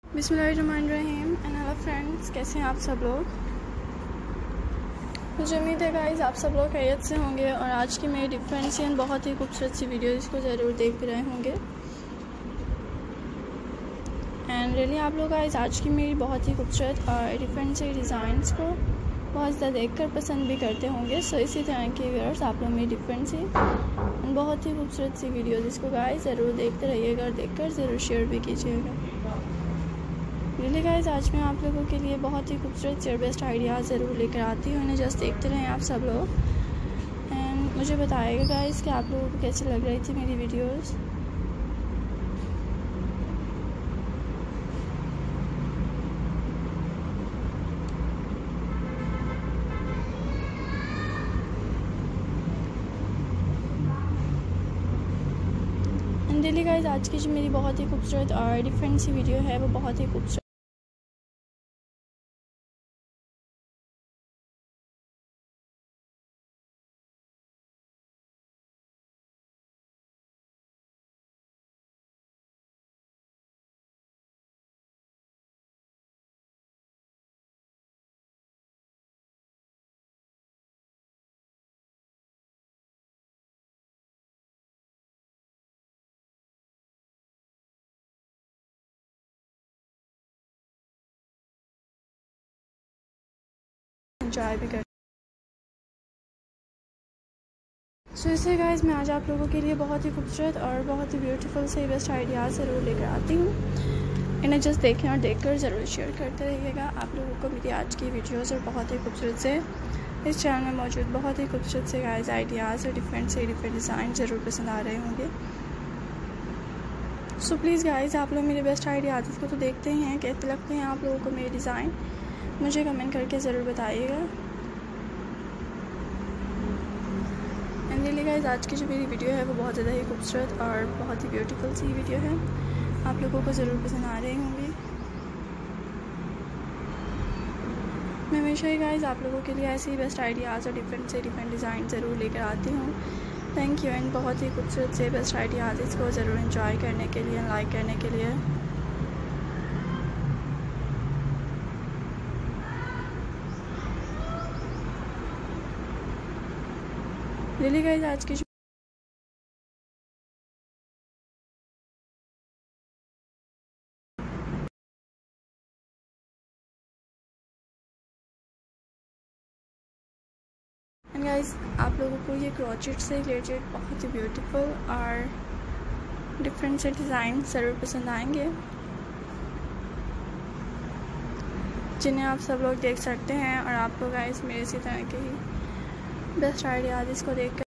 बिस्मिल्लाहिर्रहमानिर्रहीम and hello friends, कैसे हैं आप सब लोग। मुझे उम्मीद है गाइस आप सब लोग खैरियत से होंगे और आज की मेरी डिफरेंट एंड बहुत ही खूबसूरत सी वीडियो इसको ज़रूर देख रहे होंगे। एंड रियली आप लोग गाइस आज की मेरी बहुत ही खूबसूरत और डिफरेंट सी डिज़ाइंस को बहुत ज़्यादा देखकर पसंद भी करते होंगे। सो इसी तरह के व्यूअर्स आप लोग मेरी डिफरेंट सी एंड बहुत ही खूबसूरत सी वीडियोज़ इसको गाइस ज़रूर देखते रहिएगा और देखकर ज़रूर शेयर भी कीजिएगा। रियली गाइस आज मैं आप लोगों के लिए बहुत ही खूबसूरत से बेस्ट आइडियाज़ ज़रूर लेकर आती हूँ। इन्हें जस्ट देखते रहें आप सब लोग एंड मुझे बताइएगा गाइस कि आप लोगों को कैसी लग रही थी मेरी वीडियोस। एंड रियली गाइस आज की जो मेरी बहुत ही खूबसूरत और डिफरेंट सी वीडियो है वो बहुत ही खूबसूरत एंजॉय भी कर। सो इससे गाइस मैं आज आप लोगों के लिए बहुत ही खूबसूरत और बहुत ही ब्यूटीफुल से बेस्ट आइडियाज़ ज़रूर लेकर आती हूँ। इन्हें जस्ट देखें और देखकर ज़रूर शेयर करते रहिएगा। आप लोगों को मेरी आज की वीडियोज़ और बहुत ही खूबसूरत से इस चैनल में मौजूद बहुत ही खूबसूरत से गाइस आइडियाज़ और डिफरेंट डिज़ाइन ज़रूर पसंद आ रहे होंगे। सो प्लीज़ गाइस आप लोग मेरे बेस्ट आइडियाज़ को तो देखते ही हैं, कैसे लगते हैं आप लोगों को मेरे डिज़ाइन, मुझे कमेंट करके ज़रूर बताइएगा। एंड रियली गाइस आज की जो मेरी वीडियो है वो बहुत ज़्यादा ही खूबसूरत और बहुत ही ब्यूटीफुल सी वीडियो है, आप लोगों को ज़रूर पसंद आ रही होंगी। मैं हमेशा ही गाइस आप लोगों के लिए ऐसे ही बेस्ट आइडियाज़ और डिफरेंट डिज़ाइन ज़रूर लेकर आती हूँ। थैंक यू एंड बहुत ही खूबसूरत से बेस्ट आइडियाज़ इसको ज़रूर एंजॉय करने के लिए, लाइक करने के लिए। रियली गाइस आज की एंड गाइस आप लोगों को ये क्रोचेट से रिलेटेड बहुत ही ब्यूटीफुल और डिफरेंट से डिज़ाइन ज़रूर पसंद आएंगे, जिन्हें आप सब लोग देख सकते हैं। और आप लोग गाइस मेरे इसी तरह के ही बेस्ट आइडियाज़ इसको देख